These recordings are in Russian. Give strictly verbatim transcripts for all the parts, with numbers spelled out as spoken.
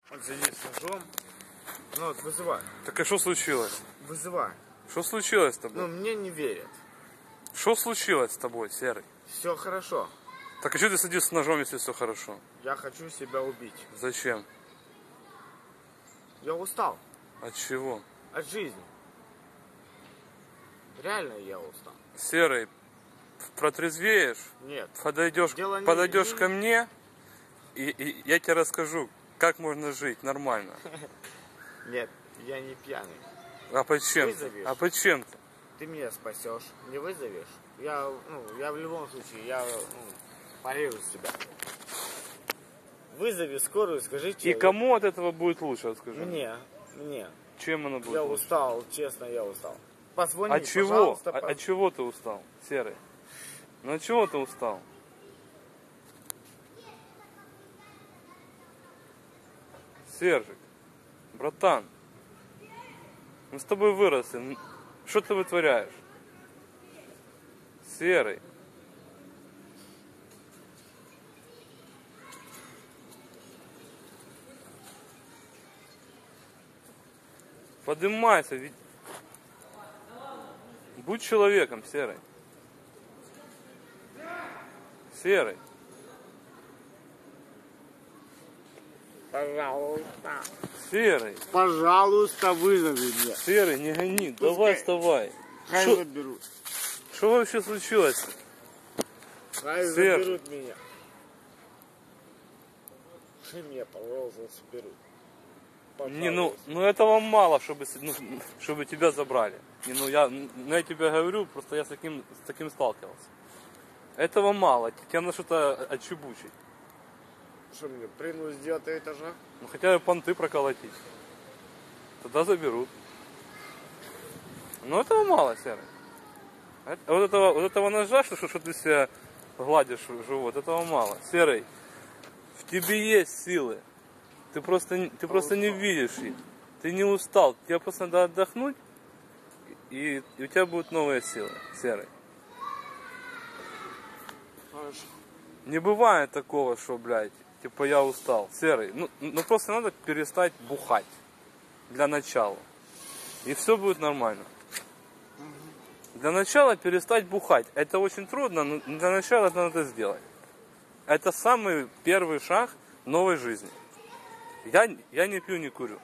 Он сидит с ножом. Ну вот, вызывай. Так а что случилось? Вызывай. Что случилось с тобой? Ну, мне не верят. Что случилось с тобой, Серый? Все хорошо. Так а что ты садишься с ножом, если все хорошо? Я хочу себя убить. Зачем? Я устал. От чего? От жизни. Реально я устал. Серый, протрезвеешь? Нет. Подойдешь, Дело не- подойдешь не- ко мне, и, и я тебе расскажу, как можно жить нормально. Нет, я не пьяный. А почем? Вызовешь. А почем ты? Ты меня спасешь. Не вызовешь. Я, ну, я в любом случае, я ну, порежу себя. Вызови скорую, скажите. И кому от этого будет лучше, вот скажи? Мне, мне. Чем оно будет Я лучше? устал, честно, я устал. Позвони, От чего? пожалуйста. От, по- от чего ты устал, Серый? Ну от чего ты устал? Сержик, братан, мы с тобой выросли. ну, Что ты вытворяешь? Серый. Поднимайся, ведь... Будь человеком, Серый. Серый. Пожалуйста. Серый. Пожалуйста, вызови меня. Серый, не гони. Пускай. Давай, вставай. Хай Шо- заберут. Что вообще случилось? Хай Серж. заберут меня. Хай меня, пожалуйста, заберут. Не, ну, Пожалуйста. ну этого мало, чтобы, с- ну, чтобы тебя забрали. Не, ну я, ну, я тебе говорю, просто я с таким, с таким сталкивался. Этого мало, тебе надо что-то отчебучить. Что мне, прыгну с девятого этажа? Ну хотя бы понты проколотить. Тогда заберут. Но этого мало, Серый. Это- вот, этого, вот этого ножа, что, что ты себя гладишь в живот, этого мало. Серый, в тебе есть силы. Ты просто, не- ты просто не видишь их. Ты не устал. Тебе просто надо отдохнуть, и, и у тебя будут новые силы, Серый. Хорошо. Не бывает такого, что, блядь, типа я устал. Серый, ну, ну просто надо перестать бухать. Для начала. И все будет нормально. Для начала перестать бухать. Это очень трудно, но для начала это надо сделать. Это самый первый шаг новой жизни. Я, я не пью, не курю.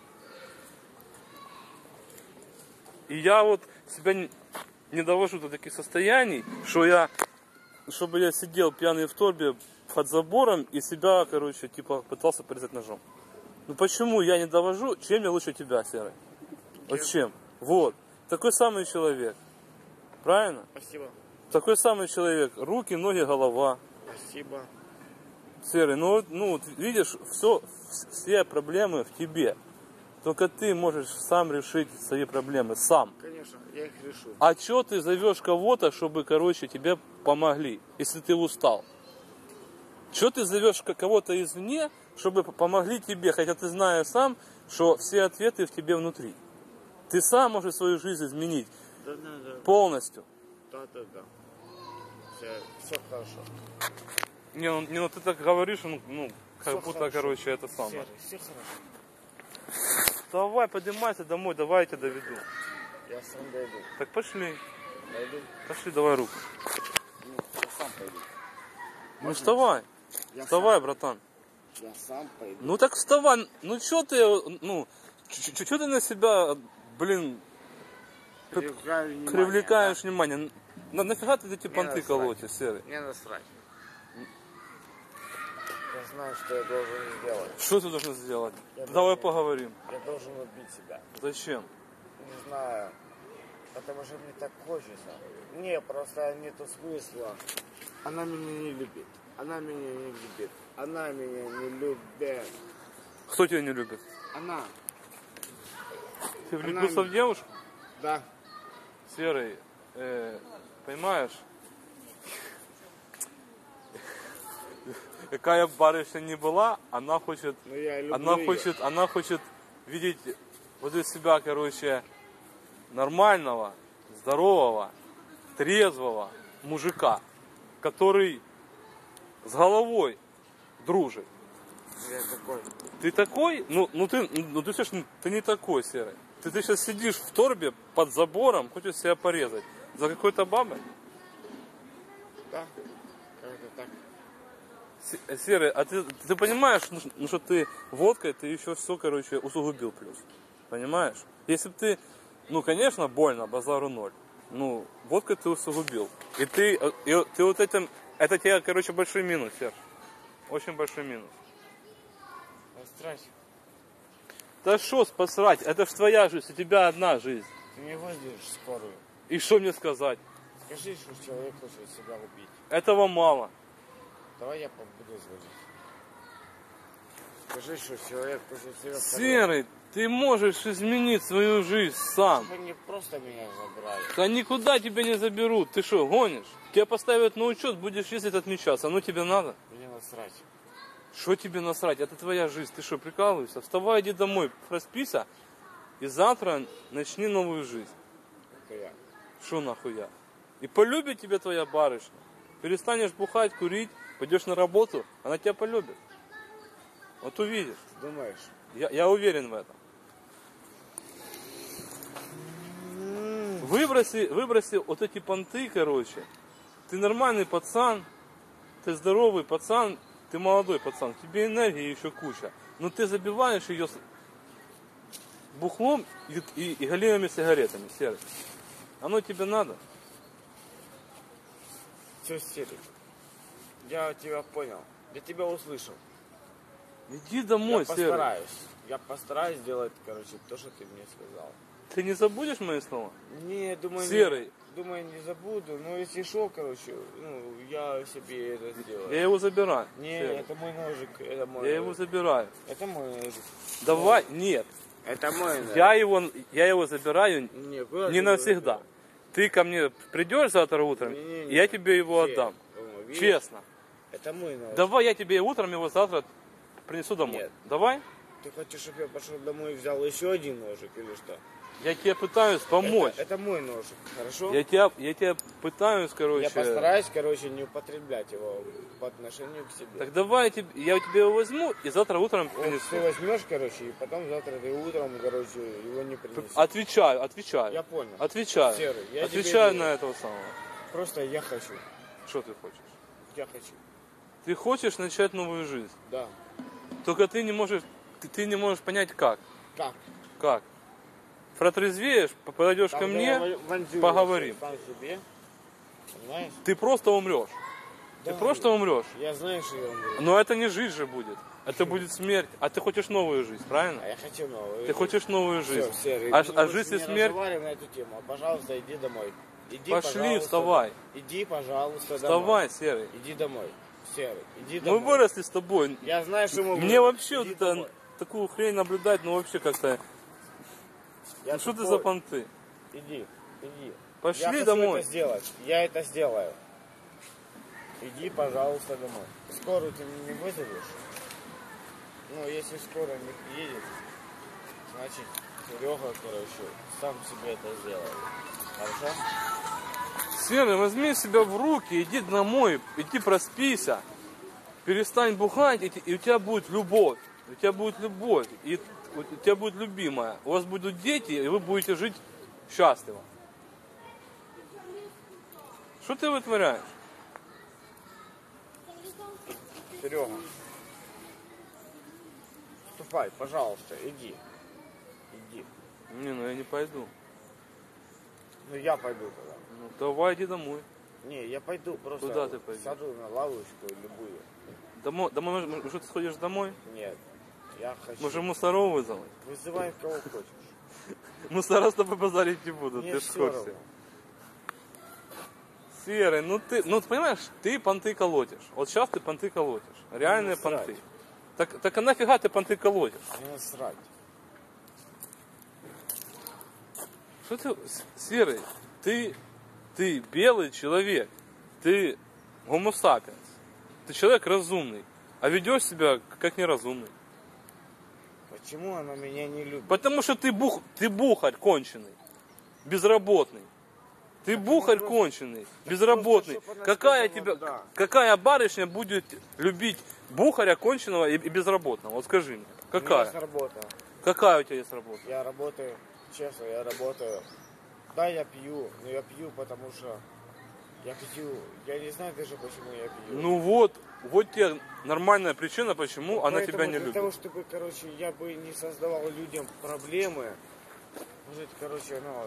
И я вот себя не, не довожу до таких состояний, что я, чтобы я сидел пьяный в торбе под забором и себя, короче, типа пытался порезать ножом. Ну почему я не довожу, чем я лучше тебя, Серый? Вот чем? Вот. Такой самый человек. Правильно? Спасибо. Такой самый человек. Руки, ноги, голова. Спасибо. Серый, ну, вот, ну вот видишь, все, все проблемы в тебе. Только ты можешь сам решить свои проблемы. Сам. Конечно, я их решу. А чё ты зовешь кого-то, чтобы, короче, тебе помогли, если ты устал? Чё ты зовешь кого-то извне, чтобы помогли тебе, хотя ты знаешь сам, что все ответы в тебе внутри. Ты сам можешь свою жизнь изменить Да, да, да. полностью. Да, да, да. Все, все хорошо. Не, ну, не, ну ты так говоришь, ну, ну как Всё будто, хорошо. короче, это самое. Серый, все хорошо. Давай, поднимайся домой, давай я тебя доведу. Я сам дойду. Так пошли, Дойду. пошли, давай руку. Ну, я сам пойду. Ну вставай, Я вставай, братан. Сам, я сам пойду. Ну так вставай, ну чё ты, ну, чё ты на себя, блин, Привлекаю внимание, привлекаешь внимание? На, нафига ты эти Мне понты насрать. колотишь, Серый? да? Мне насрать. Я знаю, что я должен сделать. Что ты должен сделать? Я Давай должен- поговорим. Я должен убить себя. Зачем? Не знаю. Потому что мне так хочется. Не, просто нету смысла. Она меня не любит. Она меня не любит. Она меня не любит. Кто тебя не любит? Она. Ты влюбился Она- в девушку? Да. Серый, э, понимаешь? Какая барышня не была, она хочет, Но я люблю она её. хочет, она хочет видеть возле себя, короче, нормального, здорового, трезвого мужика, который с головой дружит. Я такой. Ты такой? Ну, ну ты, ну ты, слышишь, ты не такой, Серый. Ты, ты сейчас сидишь в торбе под забором, хочешь себя порезать. За какой-то бабой? Да, как-то так. С- Серый, а ты, ты понимаешь, ну, ш- ну, что ты водкой, ты еще все, короче, усугубил плюс. Понимаешь? Если бы ты, ну, конечно, больно, базару ноль. Ну, водкой ты усугубил. И ты, э, и ты вот этим, это тебе, короче, большой минус, Серж. Очень большой минус. Пострать. Да что посрать, это ж твоя жизнь, у тебя одна жизнь. Ты не вызовешь скорую. И что мне сказать? Скажи, что человек хочет себя убить. Этого мало. Давай я буду звонить. Скажи, что человек хочет себя порезать. Серый, ты можешь изменить свою жизнь сам. Чтобы не просто меня забрали. Да никуда тебя не заберут. Ты что, гонишь? Тебя поставят на учет, будешь ездить отмечаться. Оно тебе надо? Мне насрать. Что тебе насрать? Это твоя жизнь. Ты что, прикалываешься? Вставай, иди домой, проспися. И завтра начни новую жизнь. Это я. Что нахуя? И полюбит тебя твоя барышня. Перестанешь бухать, курить, пойдешь на работу, она тебя полюбит. Вот увидишь. Думаешь? Я, я уверен в этом. Выброси, выброси вот эти понты, короче. Ты нормальный пацан, ты здоровый пацан, ты молодой пацан, тебе энергии еще куча. Но ты забиваешь ее с бухлом и, и, и галимыми сигаретами, Серый. Оно тебе надо? Все, Серый. Я тебя понял. Я тебя услышал. Иди домой, Я Серый. постараюсь. Я постараюсь сделать, короче, то, что ты мне сказал. Ты не забудешь мои слова? Не, думаю, Серый. Не, думаю, не забуду. Но если что, короче, ну, я себе это сделаю. Я его забираю. Не, Серый. это мой ножик. Это мой Я ножик. его забираю. Это мой ножик. Давай, нет. Это мой ножик. Я его, я его забираю Не, куда не ты навсегда. его Ты ко мне придешь завтра утром, Не-не-не. и я тебе его Серый, отдам. о, видишь? Честно. Это мой ножик. Давай я тебе утром его завтра принесу домой. Нет. Давай? Ты хочешь, чтобы я пошел домой и взял еще один ножик или что? Я тебе пытаюсь помочь. Это, это мой ножик, хорошо? Я тебя, я тебя пытаюсь, короче. Я постараюсь, короче, не употреблять его по отношению к себе. Так давай я тебе, я у тебя его возьму и завтра утром Вот принесу. ты возьмешь, короче, и потом завтра ты утром, короче, его не принесешь. Отвечаю, отвечаю. Я понял. Отвечаю. Серый, я Отвечаю тебе- на этого самого. Просто я хочу. Что ты хочешь? Я хочу. Ты хочешь начать новую жизнь. Да. Только ты не можешь, ты, ты не можешь понять как. Как? Как? Протрезвеешь, подойдешь ко Там мне, я вонзю поговорим. сам себе. Понимаешь? ты просто умрешь. Да. Ты просто умрешь. Я знаю, что я умру. Но это не жизнь же будет. Это будет смерть. А ты хочешь новую жизнь, правильно? А я хочу новую. Ты хочешь новую жизнь. Все, Серый, А, мы а больше жизнь и не смерть? разговариваем на эту тему. А, пожалуйста, иди домой. Иди, Пошли, пожалуйста, вставай. Иди, пожалуйста, Вставай, домой. Серый. Иди домой. Серый, иди Мы домой. выросли с тобой. Я знаю, что мы Мне выросли. вообще вот Иди это, домой. такую хрень наблюдать, ну вообще как-то... Я Ну что ты тупой. за понты? Иди, иди. Пошли я хочу домой. это сделать. Я это сделаю. Иди, пожалуйста, домой. Скорую ты мне не вызовешь? Ну, если скорая не приедет, значит, Серега, короче, сам себе это сделает. Хорошо? Серый, возьми себя в руки, иди домой, иди проспися. Перестань бухать, и, те- и у тебя будет любовь. У тебя будет любовь, и у тебя будет любимая. У вас будут дети, и вы будете жить счастливо. Что ты вытворяешь? Серега, ступай, пожалуйста, иди. Иди. Не, ну я не пойду. Ну, я пойду тогда. Ну, давай иди домой. Не, я пойду просто. Куда ты пойдешь? Сяду на лавочку любую. Домой, домой, может, может, ты сходишь домой? Нет, я хочу. Может, мусоров вызвать? Вызывай кого хочешь. Мусора с тобой базарить не будут, Мне ты ж в все курсе. равно. Серый, ну ты, ну ты понимаешь, ты понты колотишь. Вот сейчас ты понты колотишь. Реальные Ну, насрать. понты. Так, так а нафига ты понты колотишь? Мне насрать. Что ты, С- Серый, ты, ты белый человек. Ты homo sapiens. Ты человек разумный. А ведешь себя как неразумный. Почему она меня не любит? Потому что ты, бух, ты бухарь конченый. Безработный. Ты бухарь конченый, безработный. чтоб она Какая сказала тебя, «да». какая барышня будет любить бухаря, конченого и, и безработного? Вот скажи мне, У меня какая? есть работа. Какая у тебя есть работа? Я работаю, честно, я работаю. Да, я пью, но я пью, потому что я пью. Я не знаю даже, почему я пью. Ну вот, вот тебе нормальная причина, почему Вот она поэтому тебя не для любит. того, чтобы, короче, я бы не создавал людям проблемы. Может, короче, ну...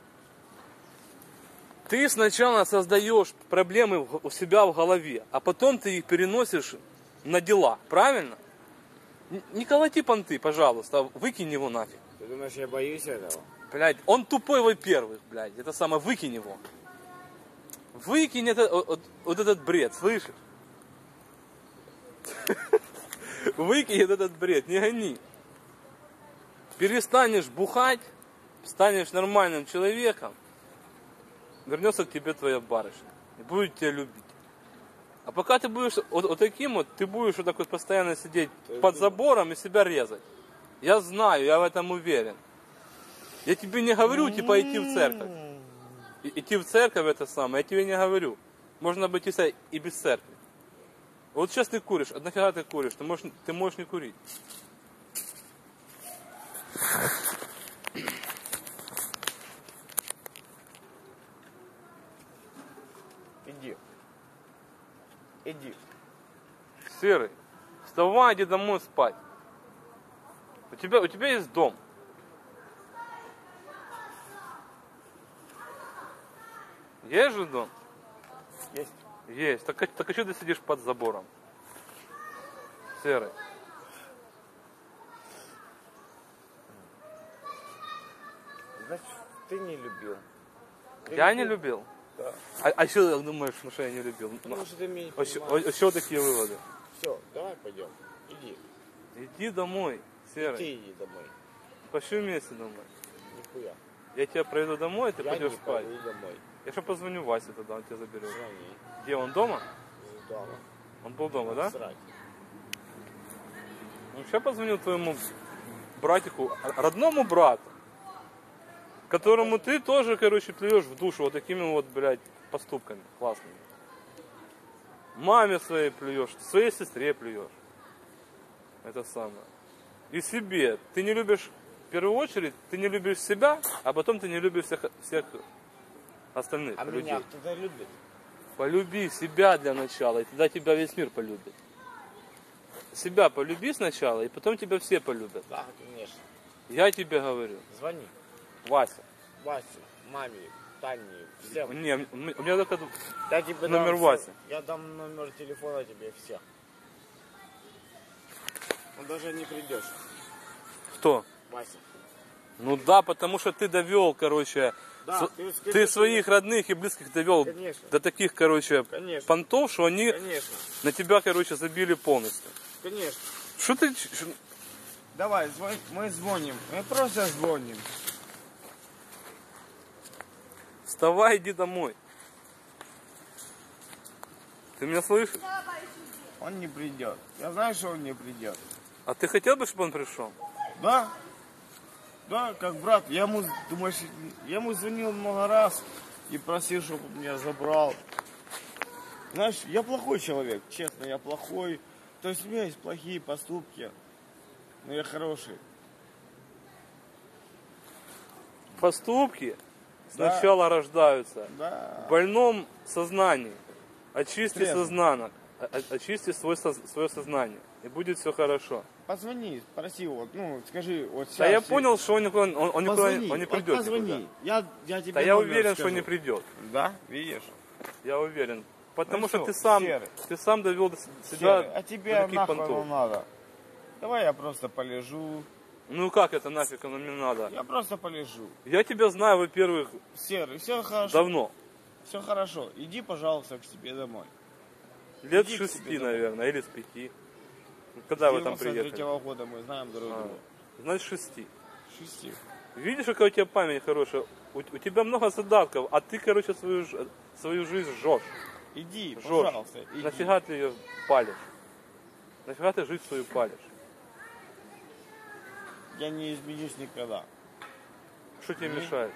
Ты сначала создаешь проблемы у себя в голове, а потом ты их переносишь на дела, правильно? Н- Не колоти понты, пожалуйста, выкинь его нафиг. Ты думаешь, я боюсь этого? Блядь, он тупой, во-первых, блядь, это самое, выкинь его. Выкинь это, вот, вот этот бред, слышишь? Выкинь этот бред, не гони. Перестанешь бухать, станешь нормальным человеком, вернется к тебе твоя барышня и будет тебя любить. А пока ты будешь вот, вот таким вот, ты будешь вот так вот постоянно сидеть под забором и себя резать. Я знаю, я в этом уверен. Я тебе не говорю, типа, идти в церковь. И, идти в церковь это самое, я тебе не говорю. Можно обойтись и без церкви. Вот сейчас ты куришь, а нафига ты куришь? Ты можешь, ты можешь не курить. Иди. Иди. Серый, вставай, иди домой спать. У тебя, у тебя есть дом. Есть же дом? Есть. Есть. Так, а- так а что ты сидишь под забором? Серый. Значит, ты не любил. Ты Я не любил. Да. А, а что ты думаешь, ну, что я не любил? Ну, Потому что ты меня не а что- понимаешь. а что такие выводы? Все, давай пойдем. Иди. Иди домой, Серый. Ты иди домой. Пошли вместе домой. Нихуя. Я тебя проведу домой, и ты Я пойдешь не спать. пойду домой. Я сейчас позвоню Васе тогда, он тебя заберет. Звони. Где он дома? Дома. Он был дома, да? Срать. Ну, сейчас позвонил твоему братику, родному брату, которому ты тоже, короче, плюешь в душу вот такими вот, блядь, поступками классными. Маме своей плюешь, своей сестре плюешь. Это самое. И себе. Ты не любишь, в первую очередь, ты не любишь себя, а потом ты не любишь всех, всех остальных А людей. меня кто-то любит? Полюби себя для начала, и тогда тебя весь мир полюбит. Себя полюби сначала, и потом тебя все полюбят. Да, конечно. Я тебе говорю. Звони. Вася. Васе, маме, Тане, всем. Не, у меня только Я тебе номер дам Васи. все. Я дам номер телефона тебе всех. Он даже не придешь. кто? Вася. Ну да, потому что ты довел, короче, Да, с- ты скажи, ты что своих родных и близких довел Конечно. до таких, короче, Конечно. понтов, что они Конечно. на тебя, короче, забили полностью. Конечно. Что ты... ч- ш- Давай, звон- мы звоним. Мы просто звоним. Вставай, иди домой. Ты меня слышишь? Он не придет. Я знаю, что он не придет. А ты хотел бы, чтобы он пришел? Да? Да, как брат. Я ему, думаешь, я ему звонил много раз и просил, чтобы он меня забрал. Знаешь, я плохой человек, честно, я плохой. То есть у меня есть плохие поступки, но я хороший. Поступки Да. сначала рождаются Да. в больном сознании. Очисти Трезво. сознание, о- о- очисти свой, соз- свое сознание, и будет все хорошо. Позвони, спроси его, ну, скажи, вот сейчас. Да я понял, что он никуда, он, он никуда Позвони, он не вот придет. позвони. никуда. Я, я тебе Да я номер уверен, что скажу. не придет. Да, видишь? Я уверен. Потому Ну что всё, ты сам, Серый. ты сам довел до с- себя Серый, а до тебе таких нахуй понтов. оно надо? Давай я просто полежу. Ну как это нафиг оно мне надо? Я просто полежу. Я тебя знаю, во-первых, Серый, все хорошо. давно. Все хорошо. Иди, пожалуйста, к себе домой. Лет Иди к шести, себе домой. наверное, или с пяти. Когда вы там девяносто третьего приехали? года мы знаем друг А, друга. значит, шести. Шести. Видишь, какая у тебя память хорошая? У, у тебя много задатков, а ты, короче, свою, ж- свою жизнь жжешь. Иди, Жжешь. пожалуйста. Иди. Нафига ты ее палишь? Нафига ты жизнь свою палишь? Я не изменюсь никогда. Что тебе М? мешает?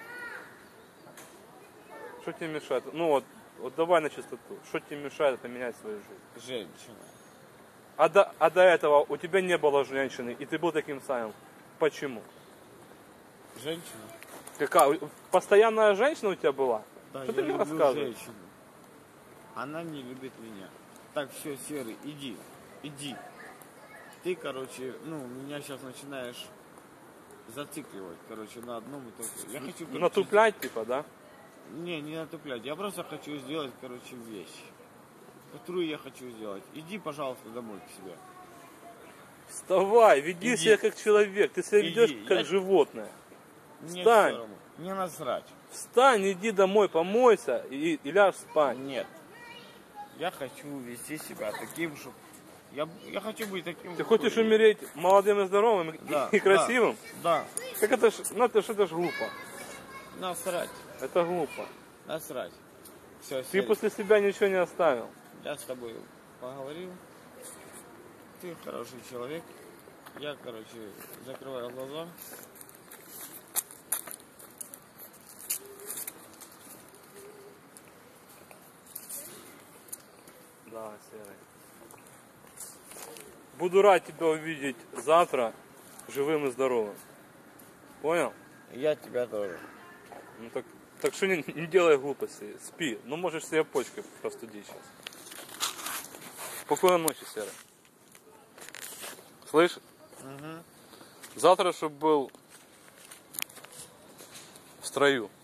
Что тебе мешает? Ну вот, вот давай на чистоту. Что тебе мешает поменять свою жизнь? Женщина. А до, а до этого у тебя не было женщины, и ты был таким самым. Почему? Женщина? Какая? Постоянная женщина у тебя была? Да, Что я ты мне люблю рассказываешь? женщину. Она не любит меня. Так, все, Серый, иди, иди. Ты, короче, ну, меня сейчас начинаешь зацикливать, короче, на одном и том же. Я хочу, короче, Натуплять, типа, да? Не, не натуплять. Я просто хочу сделать, короче, вещь, которую я хочу сделать. Иди, пожалуйста, домой к себе. Вставай, веди Иди. себя как человек. Ты себя Иди. ведешь как Я- животное. Мне Встань. всё равно. Мне насрать. Встань, иди домой, помойся и, и ляжь спать. Нет. Я хочу вести себя таким, чтобы... Я, я хочу быть таким... Ты какой хочешь я. умереть молодым и здоровым и, Да, и красивым? Да. Так это ж, ну это ж, это ж глупо. да. Насрать. Это глупо. Насрать. Все, Ты после себя ничего не оставил. Я с тобой поговорил. Ты хороший человек. Я, короче, закрываю глаза. Да, Серый. Буду рад тебя увидеть завтра живым и здоровым. Понял? Я тебя тоже. Ну так, так что не, не делай глупостей. Спи. Ну можешь себе почкой простудить сейчас. Спокойной ночи, Серый. Слышь? Угу. Завтра, чтобы был в строю.